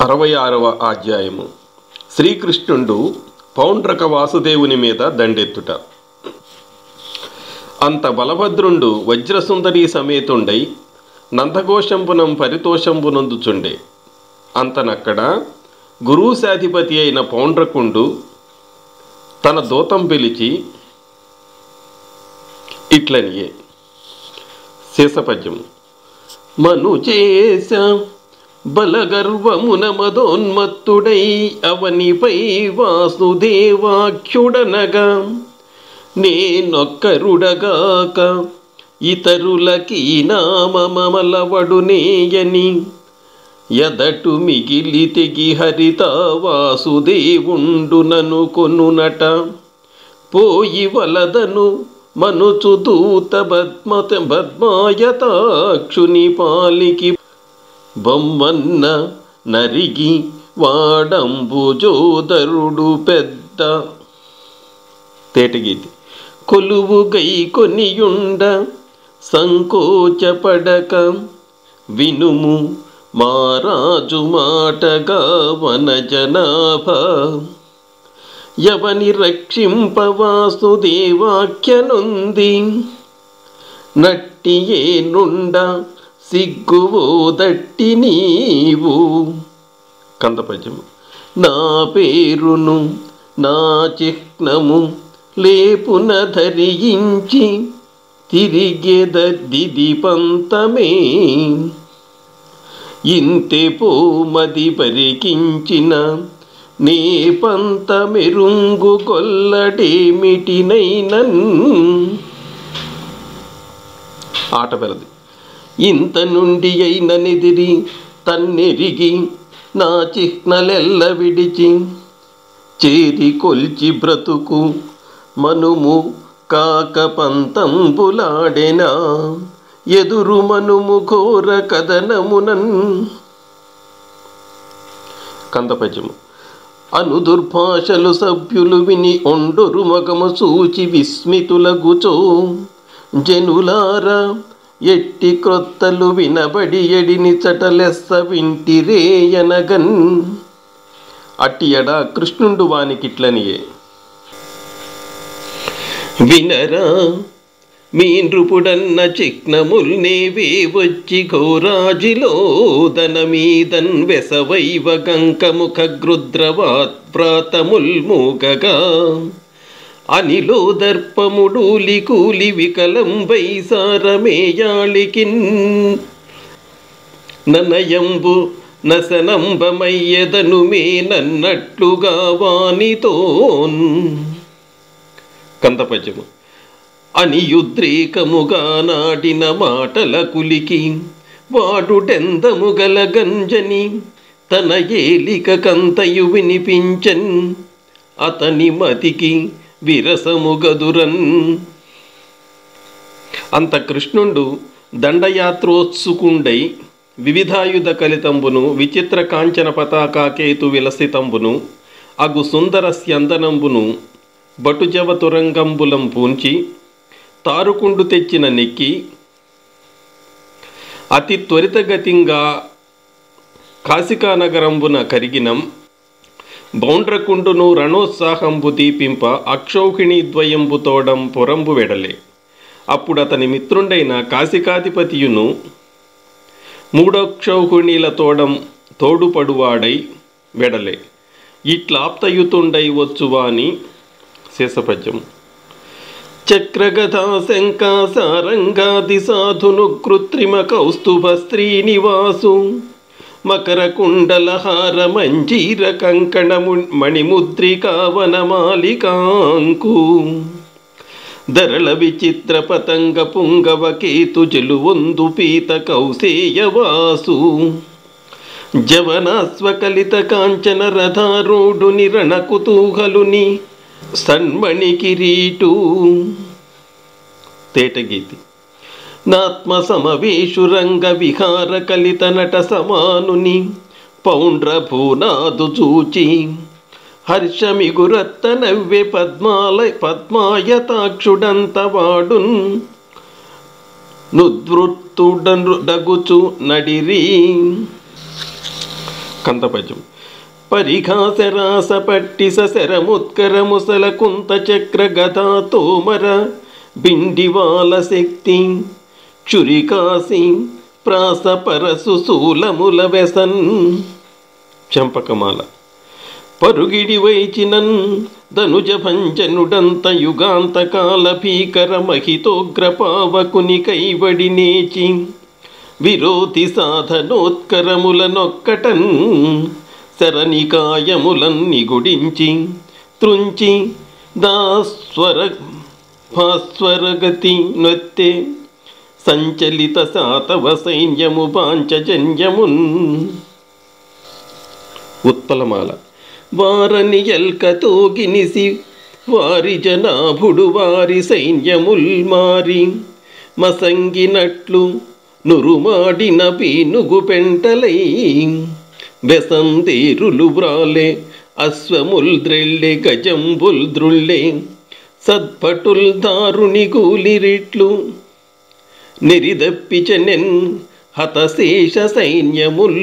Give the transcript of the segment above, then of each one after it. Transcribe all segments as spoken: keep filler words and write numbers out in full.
అరవై ఆరవ అధ్యాయము. శ్రీకృష్ణుడు పౌండ్రక వాసుదేవుని మీద దండెత్తుట. అంత బలభద్రుండు వజ్రసుందరీ సమేతుండై నందఘోషంబునం పరితోషంబునందుచుండే. అంతనక్కడ గురుశాధిపతి అయిన పౌండ్రకుండు తన దూతం పిలిచి ఇట్లనియే. శేషపద్యము. మనుచేశ బలగర్వమున మదోన్మత్తుడై అవనిపై వాసుదేవాఖ్యుడనగా నేనొక్కరుడగాక ఇతరులకి నామమలవడునేయని ఎదటు మిగిలి తెగి హరిత వాసుదేవుండునను కొనునట పోయి వలదను మనుచు దూత బద్మత బద్మాయతాక్షుని పాలికి బొమ్మన్న నరిగి వాడంబుజోదరుడు పెద్ద. తేటగీతి. కొలువు గై కొనియుండ సంకోచపడక వినుము మారాజు మాటగా వన జనాభ యవని రక్షింప వాసుదేవాఖ్యనుంది నట్టియే నుండ సిగ్గువోదట్టి నీవు. కందపద్యము. నా పేరును నా చిహ్నము లేపున ధరించి తిరిగెదద్దిది పంతమే ఇంతే పోమది పరికించిన నే పంత మెరుంగు కొల్లడేమిటినైనన్. ఆట పెరది. ఇంత నుండి అయిననిదిరి తన్నెరిగి నా చిహ్నలెల్ల విడిచి చేరి కొల్చి బ్రతుకు మనుము కాక పంతంబులాడెనా ఎదురు మనుము ఘోర కథనమునన్. కందపద్యము. అను దుర్భాషలు సభ్యులు విని ఒండొరు మగము సూచి విస్మితులగుచో జనులారా ఎట్టి క్రొత్తలు వినబడి ఎడిని చటలెస్స వింటిరేయనగన్. అట్టియడా కృష్ణుండు వానికిట్లనియే. వినరా మీ నృపుడన్న చిహ్నముల్నేవే వచ్చి ఘోరాజిలో దనమీదన్ వెసవైవ గంకముఖ గృద్రవాత్ ప్రాతముల్మూగగా అనిలో దర్పముడూలి కూలి వికలంబై సారమేయాళికిన్ ననయంబు నసనంబమయ్యదను మే నన్నట్లుగా వానితోన్. కందపద్యము. అనియుద్రేకముగా నాటిన మాటల కులికి వాడుడెందముగల గంజని తన ఏలిక కంతయు వినిపించన్ అతని మతికి విరసముగదురన్. అంత కృష్ణుండు దండయాత్రోత్సుకుండై వివిధాయుధ కలితంబును విచిత్ర కాంచన పతాకాకేతు విలసితంబును అగు సుందర స్యందనంబును బటుజవ తురంగంబులం పూంచి తారుకుండు తెచ్చిన నెక్కి అతి త్వరితగతింగా కాశికానగరంబున కరిగినం బౌండ్రకుండును రణోత్సాహంబు దీపింప అక్షౌహిణీ ద్వయంబు తోడం పొరంబు వెడలే. అప్పుడు అతని మిత్రుండైన కాశికాధిపతియును మూడోక్షౌహిణీల తోడం తోడుపడువాడై వెడలే. ఇట్లాప్తయుతుండై వచ్చువాని. శేషపద్యము. చక్రగథా శంకా సారంగాది సాధును కృత్రిమ కౌస్తుభ శ్రీనివాసు మకర కుండలహార మంజీర కంకణము మణిముద్రికావనమాలికాంకు ధరళ విచిత్ర పతంగ పుంగవ కేతు జలువొందు పీత కౌసేయవాసు జవనాస్వకలిత కాంచన రథారూఢుని రణ కుతూహలుని సన్మణి కిరీటు. తేటగీతి. నాత్మ సమవేశురంగ విహార కలిత నట సమానుని పౌండ్ర భూనాదు చూచి హర్షమిగురత్త నవ్వె పద్మాల పద్మాయతాక్షుడంత వాడున్ నుద్వృత్తుడగుచు నడిరి కంతపద్యం. పరిఘాసరాస పట్టి సశరముత్కర ముసల కుంత చక్ర గదా తోమర బిండివాల శక్తి చురికాసి ప్రాస పరసు శూలముల వెసన్. చంపకమాల. పరుగిడి వైచినన్ ధనుజ భంజనుడంత యుగాంతకాల భీకర మహితోగ్ర పావకుని కైవడి నేచి విరోధి సాధనోత్కరములనొక్కటన్ శరణికాయములన్ నిగుడించి త్రుంచి దాస్వర భాస్వరగతి నొత్తే సంచలిత శాతవ సైన్యము పాంచజన్యమున్. ఉత్పలమాల. వారని ఎల్కతో గినిసి వారి జనాభుడు వారి సైన్యముల్ మారి మసంగినట్లు నురుమాడిన పీనుగు పెంటలై బెసందేరులు వ్రాలే అశ్వముల్ ద్రెళ్ళె గజంబుల్ ద్రుళ్ళే సద్భటుల్ దారుని గూలిరిట్లు నిరిదప్పిచనెన్ హతశేష సైన్యముల్.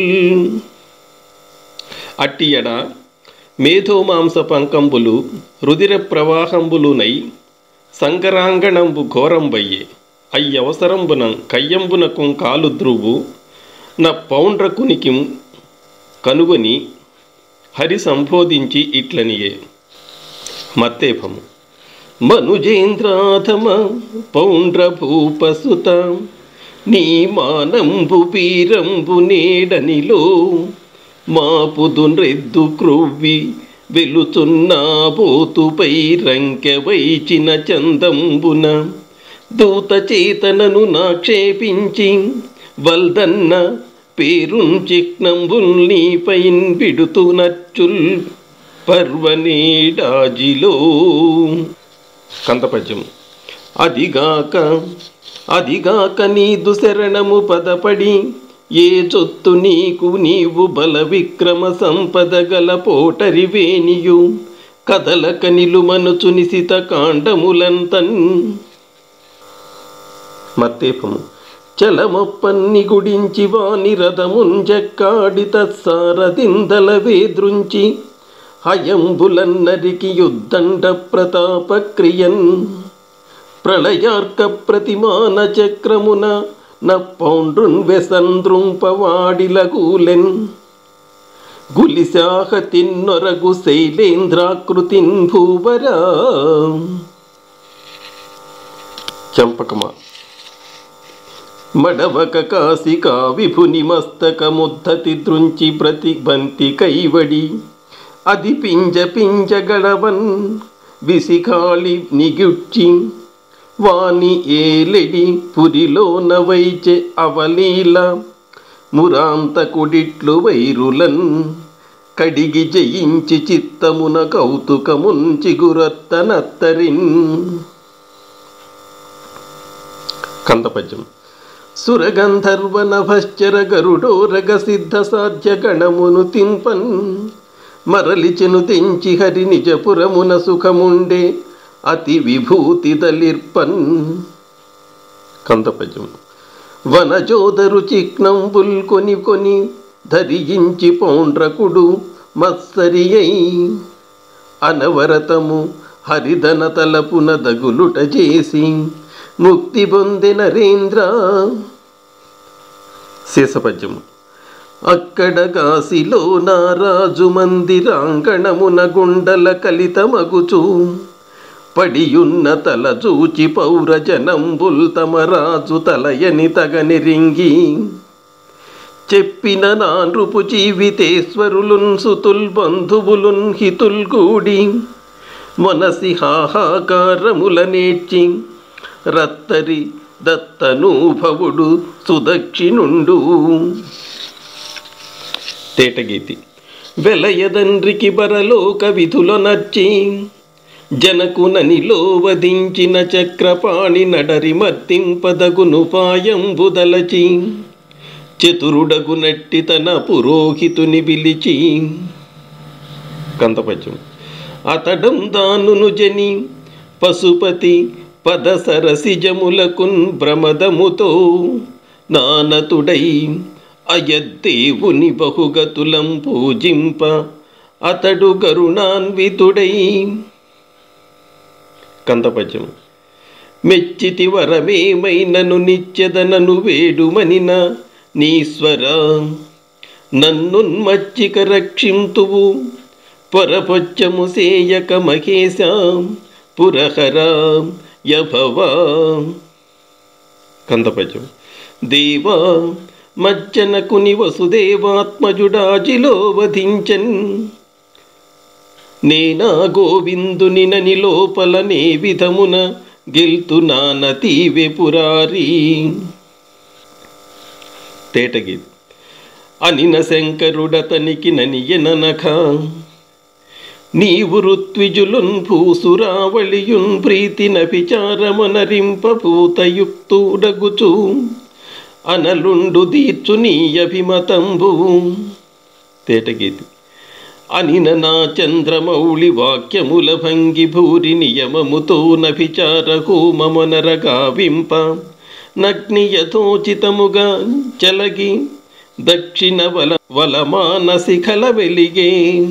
అట్టియడ మేధోమాంస పంకంబులు రుదిర ప్రవాహంబులునై సంకరాంగణంబు ఘోరంబయ్యే అయ్యవసరంబున కయ్యంబునకు కాలు ధ్రువు నా పౌండ్రకునికి కనుగొని హరి సంబోధించి ఇట్లనియే. మత్తేఫము. మనుజేంద్రాధమ పౌండ్రభూపసుత నీ మానంబు పీరంబు నేడనిలో మాపుదు నృద్దు క్రొవ్వి వెలుతున్నా పోతుపై రంకెవైచిన చందంబున దూత చేతనను నాక్షేపించి వల్దన్న పేరున్ చిక్నంబుల్ నీపైన్ విడుతు నచ్చుల్ పర్వనేడాజిలో. కంతపద్యం. అదిగాక అదిగాక నీదు శరణము పదపడి ఏ చొత్తు నీకు నీవు బల విక్రమ సంపద గల పోటరివేనియు కదలక నిలుమనుచు నిశిత కాండములంతన్. మత్తేపము. చలమొప్పన్ని గుడించి వాని రథమున్ జక్కాడి తత్సారదిందల వేద్రుంచి హయంబులన్నరికి యుద్ధండ ప్రతాపక్రియన్ ప్రళయార్క ప్రతిమాన చక్రమున న పౌండ్రున్ వెసంద్రుంపవాడిలగూలెన్ గులిశాహ తిన్నొరగు శైలేంద్రాకృతిన్ భూవరా. చంపకమా. మడవక కాశికా విభుని మస్తకముద్ధతి దృంచి ప్రతిబంతి కైవడి అది పింజ పింజ గడవన్ విసిఖాళి నిగుడ్చి వాని ఏలెడి పురిలోన వైచె అవలీల మురాంతకుడిట్లు వైరులన్ కడిగి జయించి చిత్తమున కౌతుకమున్ చిగురత్తనత్తరిన్. కందపద్యం. సురగంధర్వ నభశ్చర గరుడోరగ సిద్ధ సాధ్య గణమును తింపన్ మరలిచెను తెంచి హరి నిజపురమున సుఖముండే అతి విభూతి దలిర్పన్. కందపద్యం. వనజోదరు చిక్నంబుల్ కొని కొని ధరించి పౌండ్రకుడు మత్సరి అయి అనవరతము హరిధన తలపున దగులుట చేసి ముక్తి పొందె నరేంద్ర. శేషపద్యము. అక్కడ కాశీలో నారాజు మందిరాంగణమున గుండల కలితమగుచు పడియున్న తల చూచి పౌరజనంబుల్ తమ రాజు తలయని తగనిరింగి చెప్పిన నా నృపు జీవితేశ్వరులున్ సుతుల్ బంధువులున్ హితుల్ గూడి మనసి హాహాకారముల నేర్చి రత్తరి దత్తనూభవుడు సుదక్షిణుండు. తేటగీతి. వెలయదండ్రికి బరలోక విధుల నర్చి జనకుననిలో వధించిన చక్రపాణి నడరి మర్తింపదగును పాయంబుదలచి చతురుడగునట్టి తన పురోహితుని పిలిచి. కంతపద్యం. అతడం దానును జని పశుపతి పద సరసిజములకున్ ప్రమదముతో నానతుడై అయద్దేవుని బహుగతులం పూజింప అతడు కరుణాన్వితుడై. కందపద్యం. మెచ్చితి వరమేమైనను నిత్యదనను వేడుమనిన నీశ్వర నన్నున్మచ్చిక రక్షింతువు పరపొచ్చము సేయక మహేశ పురహర యభవా. కందపద్యం. దేవా మజ్జనకుని వసుదేవాత్మజుడాజిలో వధించన్ నేనా గోవిందుని నని లోపలనే విధమున గెల్తు నానతీవె పురారి. తేటగీతి. అనిన శంకరుడతనికి ననియననఖ నీవు ఋత్విజులున్ భూసురావళియున్ ప్రీతి నభిచారమనరింప భూతయుక్తుడగుచు అనలుండు దీర్చు నీ అభిమతంబు. తేటగీతి. అనిన నా చంద్రమౌళి వాక్యముల భంగి భూరి నియమముతో నభిచార హోమమనరగా వింప నగ్ని యథోచితముగా చలగి దక్షిణ వల వలమానసిఖల వెలిగే.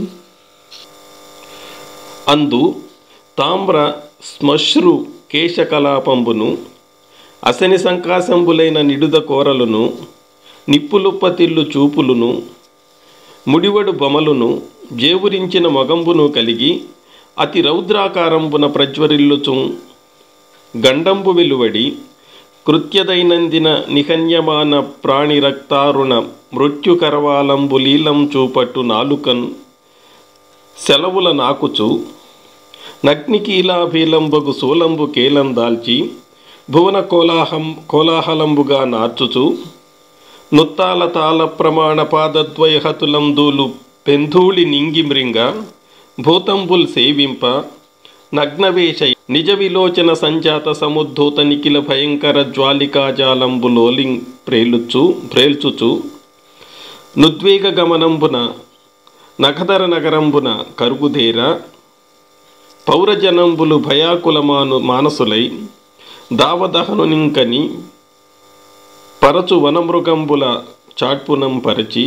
అందు తామ్ర శ్మశ్రు కేశకలాపంబును అసని సంకాశంబులైన నిడుద కోరలును నిప్పులుప్పతిల్లు చూపులును ముడివడు బొమలును జేవురించిన మగంబును కలిగి అతి రౌద్రాకారంబున ప్రజ్వరిల్లుచు గండంబు వెలువడి కృత్యదైనందిన నిహన్యమాన ప్రాణిరక్తారుణ మృత్యుకరవాలంబు లీలం చూపట్టు నాలుకన్ సెలవుల నాకుచు నగ్నికీలాభీలంబగు సోలంబు కేలం దాల్చి భువన కోలాహం కోలాహలంబుగా నార్చుచు నుత్తాల తాళ ప్రమాణ పాదద్వయహతులం దూలు పెంధూళి నింగి మృంగ భూతంబుల్ సేవింప నగ్నవేష నిజ విలోచన సంజాత సముద్ధూత నిఖిల భయంకర జ్వాలికాజాలంబు లోలింగ్ ప్రేలుచు ప్రేల్చుచు నుద్వేగ గమనంబున నఖదర నగరంబున కరుగుదేర పౌరజనంబులు భయాకులమాను మానసులై దావదహనునింకని పరచు వనమృగంబుల చాట్పునం పరిచి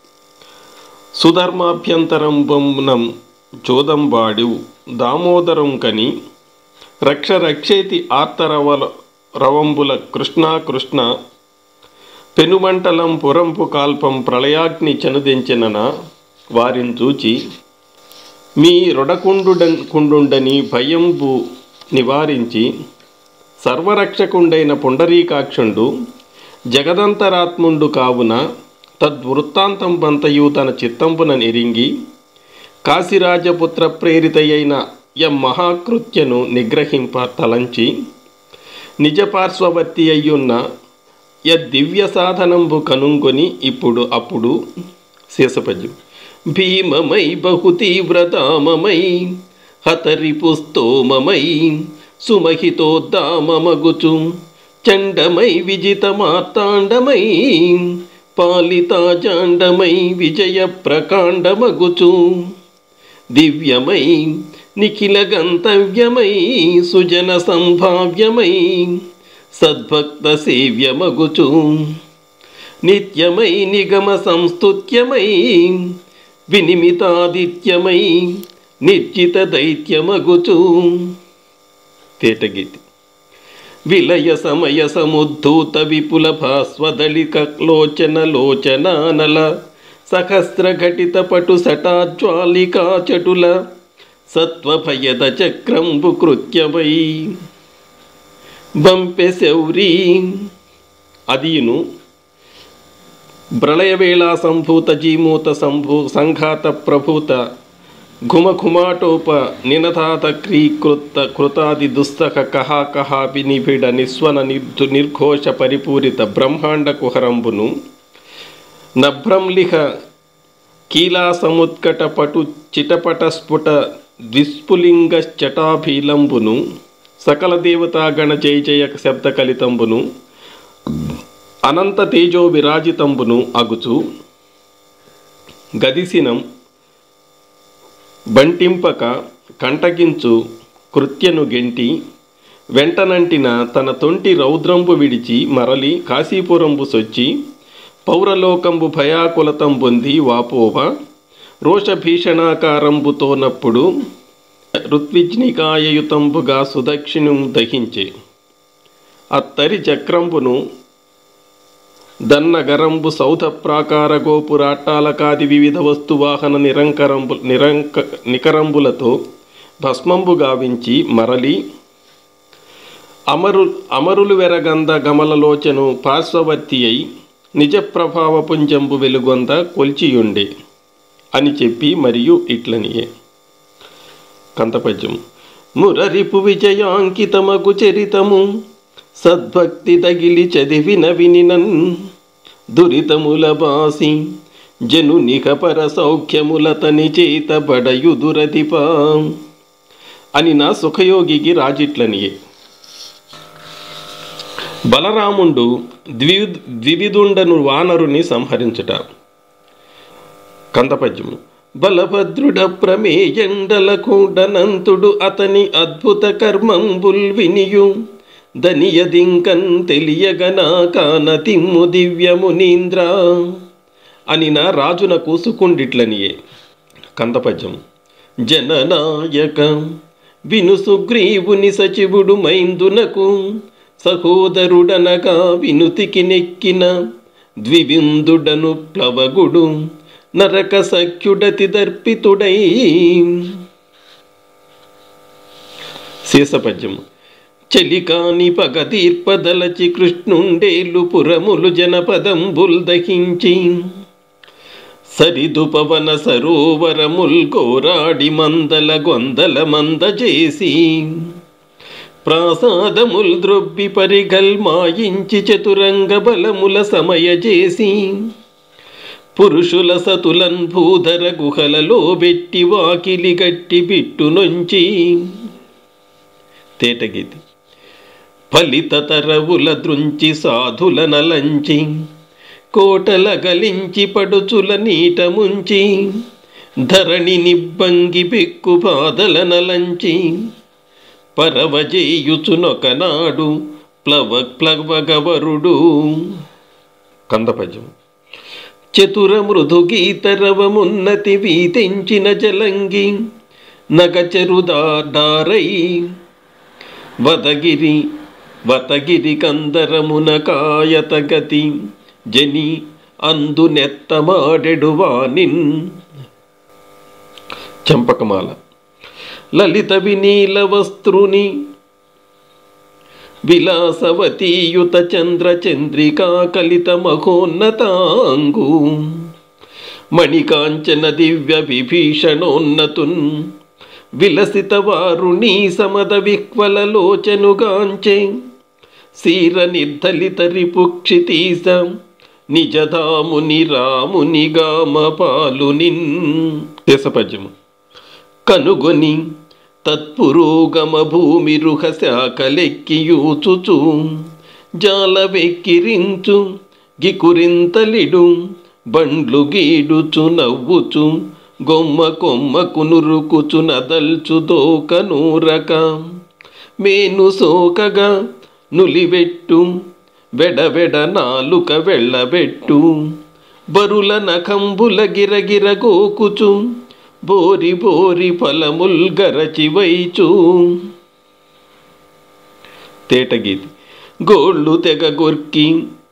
సుధర్మాభ్యంతరంబం చోదంబాడు దామోదరం కని రక్ష రక్షేతి ఆర్తరవల రవంబుల కృష్ణా కృష్ణ పెనుమంటలం పురంపు కాల్పం ప్రళయాగ్ని చనుదెంచెనన వారిని చూచి మీ రొడకుండుడ కుండుండని భయంబు నివారించి సర్వరక్షకుండైన పుండరీకాక్షుండు జగదంతరాత్ముండు కావున తద్వృత్తాంతం బంతయు తన చిత్తంబున నెరింగి కాశీరాజపుత్ర ప్రేరితయైన యం మహాకృత్యను నిగ్రహింప తలంచి నిజపార్శ్వవర్తి అయ్యున్న యద్దివ్య సాధనంబు కనుంగొని ఇప్పుడు అప్పుడు శేషపద్యం. భీమమై బహుతీవ్రతామమై హతరిపుస్తోమమై సుమహితోద్దామమగుచు చండమై విజితమార్తాండమై పాలితాజాండమై విజయ ప్రకాండమగుచు దివ్యమై నిఖిల గంతవ్యమై సుజన సంభావ్యమై సద్భక్త సేవ్యమగుచు నిత్యమై నిగమ సంస్తుత్యమై వినిమితాదిత్యమై నిర్జిత దైత్యమగుచు. తేటగీతి. విలయ సమయ సముద్ధూత విపుల భాస్వదళిక లోచన లోచనానల సహస్ర ఘటిత పటు సటాజ్వాలికా చటుల సత్వభయద చక్రంబు కృత్యమై బంపె శౌరీ. అదియును ప్రళయవేళా సంభూత జీమూత సంభూ సంఘాత ప్రభూత ఘుమఘుమాటోప నినధాత క్రీకృత కృతాది దుస్తక కహా కహాపి నిబిడ నిస్వన నిర్ధు నిర్ఘోష పరిపూరిత బ్రహ్మాండ కుహరంబును నభ్రంలిహ కీలా సముత్కట పటు చిటపట స్ఫుట ద్విస్ఫులింగ చటాభీలంబును సకల దేవతాగణ జయ జయ శబ్ద కలితంబును అనంత తేజో విరాజితంబును అగుచు గదిసినం బంటింపక కంటగించు కృత్యను గెంటి వెంటనంటిన తన తొంటి రౌద్రంబు విడిచి మరలి కాశీపురంబు సొచ్చి పౌరలోకంబు భయాకులతం పొంది వాపోవ రోషభీషణాకారంబుతోనప్పుడు ఋత్విజ్నికాయయుతంబుగా సుదక్షిణం దహించే అత్తరి చక్రంబును దన్నగరంబు సౌధ ప్రాకార గోపురాట్టాలకాది వివిధ వస్తువాహన నిరంకరంబు నిరంక నికరంబులతో భస్మంబు గావించి మరలి అమరు అమరులు వెరగంద గమలలోచను పార్శ్వవర్తి అయి నిజ ప్రభావ పుంజంబు వెలుగొంద కొల్చియుండే అని చెప్పి మరియు ఇట్లనియే. కంతపద్యం. మురరిపు విజయాంకితమగు చరితము సద్భక్తి తగిలి చదివిన వినినన్ దురితముల బాసి జనునిక పర సౌఖ్యములతని చేత బడయుదురదిపా అని నా సుఖయోగికి రాజిట్లనియే. బలరాముండు ద్వి ద్వివిధుండను వానరుని సంహరించుట. కందపద్యము. బలభద్రుడ ప్రమేయండలకుండనంతుడు అతని అద్భుత కర్మంబుల్ వినియు దనియదింకన్ తెలియగనా కానతిమ్ము దివ్యమునీంద్ర అని నా రాజున కూసుకుండిట్లనియే. కందపద్యం. జననాయక విను సుగ్రీవుని సచివుడు మైందునకు సహోదరుడనగా వినుతికి నెక్కిన ద్వివిందుడను ప్లవగుడు నరక సఖ్యుడతి దర్పితుడై. శేషపద్యము. చలికాని పగదీర్పదలచి కృష్ణుండేలు పురములు జనపదంబుల్ దహించి సరిదుపవన సరోవరముల్ కోరాడి మందల గొందల మంద చేసి ప్రాసాదముల్ ద్రొబ్బి పరిగల్ మాయించి చతురంగ బలముల సమయ చేసి పురుషుల సతులన్ భూధర గుహలలో బెట్టి వాకిలి గట్టి బిట్టు నుంచి. తేటగీతి. ఫలిత తరవుల దృంచి సాధుల నలంచి కోటల గలించి పడుచుల నీట ముంచి ధరణి నిబ్బంగి పెక్కు బాధల నలంచి పరవజేయుచునొకనాడు ప్లవ ప్లవగవరుడు. కందపద్యం. చతుర మృదు గీతరవమున్నతి వీతించిన జలంగి నగచరుదారై వదగిరి వతగిరి కందరమున కాయతగతి జని అందునెత్తమాడెడు వానిన్. చంపకమాల. లలిత వినీల వస్త్రుని విలాసవతీయుత చంద్ర చంద్రికా కలిత మహోన్నతాంగు మణికాంచన దివ్య విభీషణోన్నతున్ విలసిత వారుణీ సమద విహ్వలలోచనుగాంచే శీర నిర్ధలిత రిపుక్షితీస నిజధాముని రాముని గామ పాలునిన్. దేశపద్యము. కనుగొని తత్పురోగమ భూమి రుహ శాఖలెక్కియూచుచు జాల వెక్కిరించు గికురింతలిడు బండ్లు గీడుచు నవ్వుచు గొమ్మ కొమ్మకు నురుకుచు నదల్చు దోకనూరక మేను సోకగా నులివెట్టు వెడవెడ నాలుక వెళ్ళబెట్టు బరుల నఖంబుల గిరగిర గోకుచు బోరి బోరి ఫలముల్ గరచి వైచు. తేటగీతి. గోళ్ళు తెగ గొర్కి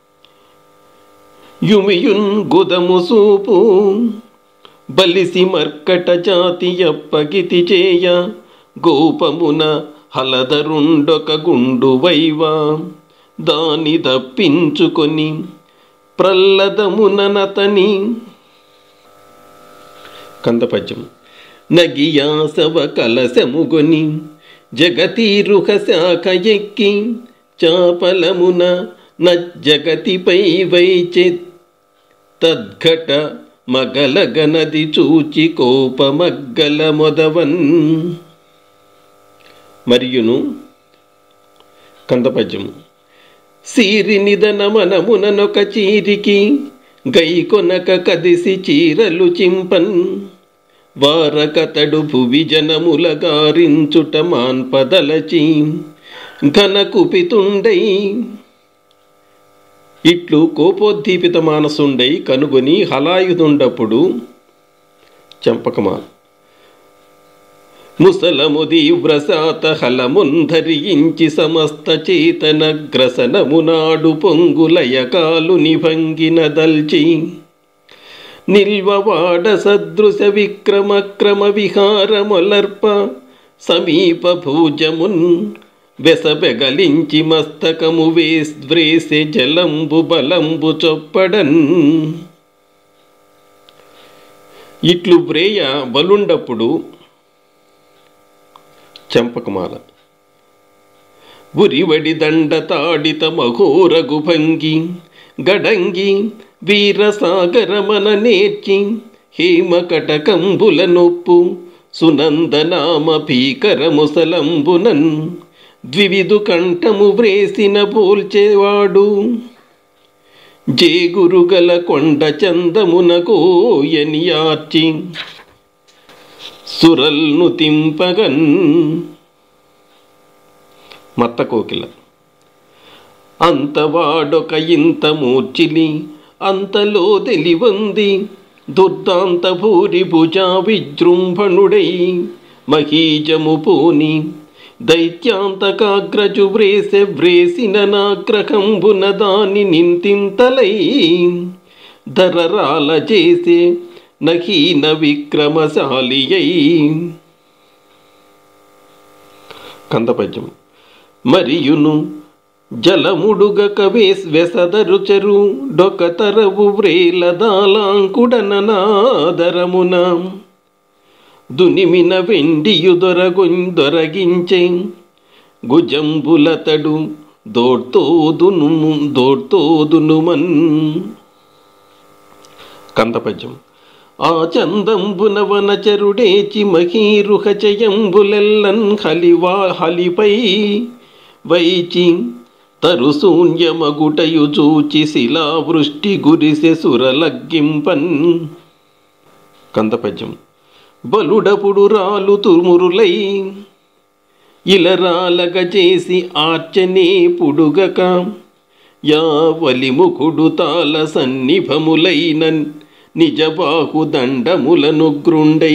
యుమియున్ గుదము సూపు బలిసి మర్కట జాతి అప్పగితి చేయ గోపమున హలదరుండొక గుండు వైవా దాని దప్పించుకొని ప్రల్లదముననతని. కందపద్యం. నగియాసవ కలశముగొని జగతీరుహ శాఖ ఎక్కి చాపలమున నజ్జగతిపై వైచె తద్ఘట మగలగనది చూచి కోపమగ్గల మొదవన్. మరియును. కందపద్యము. సీరి నిదన మనముననొక చీరికి గైకొనక కదిసి చీరలు చింపన్ వారకతడు భువి జనముల గారించుట మాన్పదలచి ఘన కుపితుండై ఇట్లు కోపోద్దీపిత మానసుండై కనుగొని హలాయుధుండప్పుడు చంపకమాల ముసలము దీవ్రశాత హలముంధరించి సమస్త చేతన గ్రసనమునాడు పొంగులయకాలు నిభంగిన దల్చి నిల్వవాడ సదృశ విక్రమక్రమ విహారమొలర్ప సమీప భూజమున్ వెసబెగలించి మస్తకము వేస్వ్రేసె జలంబు బలంబు చొప్పడన్. ఇట్లు వ్రేయ బలుండప్పుడు చంపకమాల ఉరివడి దండ తాడిత మఘోరగు భంగి గడంగి వీరసాగరమన నేర్చి హేమ కటకంబుల నొప్పు సునందనామ భీకర ముసలంబునన్ ద్వివిధు కంఠము వ్రేసిన పోల్చేవాడు జేగురుగల కొండ చందమున కోయనియార్చి సురల్ను తింపగన్. మత్త కోకిల అంతవాడొక ఇంత మూర్చిలి అంతలో తెలివంది దుర్దాంత భూరి భుజా విజృంభణుడై మహీజము పూని దైత్యాంతకాగ్రజు వ్రేసె వ్రేసిన నాగ్రహంబున దాని నింతింతలై ధరరాల చేసే నహీన విక్రమశాలియై. కందపద్యం మరియును జలముడుగక వెసదరుచరు డొకతరవు వ్రేల దాలాంకుడననాదరమున దునిమిన వెండియు దొరగొందొరగించే గుజంబులతడు దోడ్తోదును దోడ్తోదునుమన్. కందపద్యం ఆ చందంబున వనచరుడేచి మహీరుహ చయంబులెల్లన్ హలివా హలిపై వైచి తరుశూన్యమగుటయు చూచి శిలావృష్టి గురిసె సురలగ్గింపన్. కందపద్యం బలుడపుడు రాలు తుమురులై ఇలరాలగ చేసి ఆర్చనే పుడుగక యావలిముఖుడు తాల సన్నిభములైన నిజబాహు దండములను గ్రుండై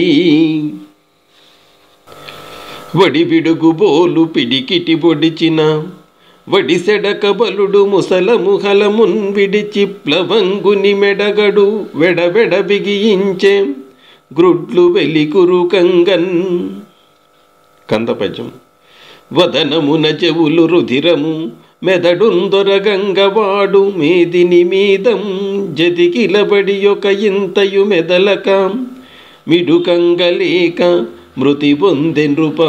వడిబిడుగు బోలు పిడికిటి పొడిచిన వడిసెడక బలుడు ముసలము హలమున్ విడిచి ప్లవంగుని మెడగడు వెడవెడ బిగించే గ్రుడ్లు వెలికురు కంగన్. కందపద్యం వదనమున చెవులు రుధిరము మెదడుందొరగంగవాడు మేదిని మీదం జదికిలబడి ఒక ఇంతయు మెదలక మిడుకంగలేక మృతి పొందె నృపా.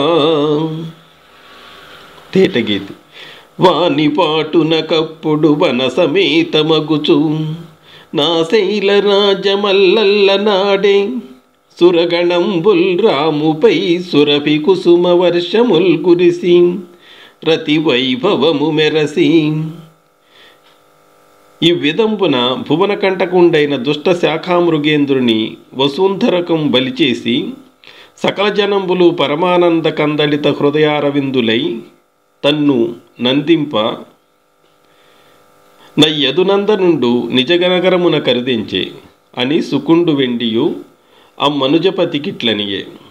తేటగీతి వాని పాటున కప్పుడు వన సమేతమగుచు నా శైల రాజమల్లల్ల నాడే సురగణంబుల్ రాముపై సురభి కుసుమ వర్షముల్ కురిసి రతి వైభవము మెరసి. ఈ విధంపున భువనకంటకుండైన దుష్ట శాఖామృగేంద్రుని వసుంధరకం బలిచేసి సకల జనంబులు పరమానంద కందళిత హృదయారవిందులై తన్ను నందింప నయ్యదునందనుండు నిజగనగరమున కరిదించే అని సుకుండు వెండియు అమ్మనుజపతికిట్లనియే.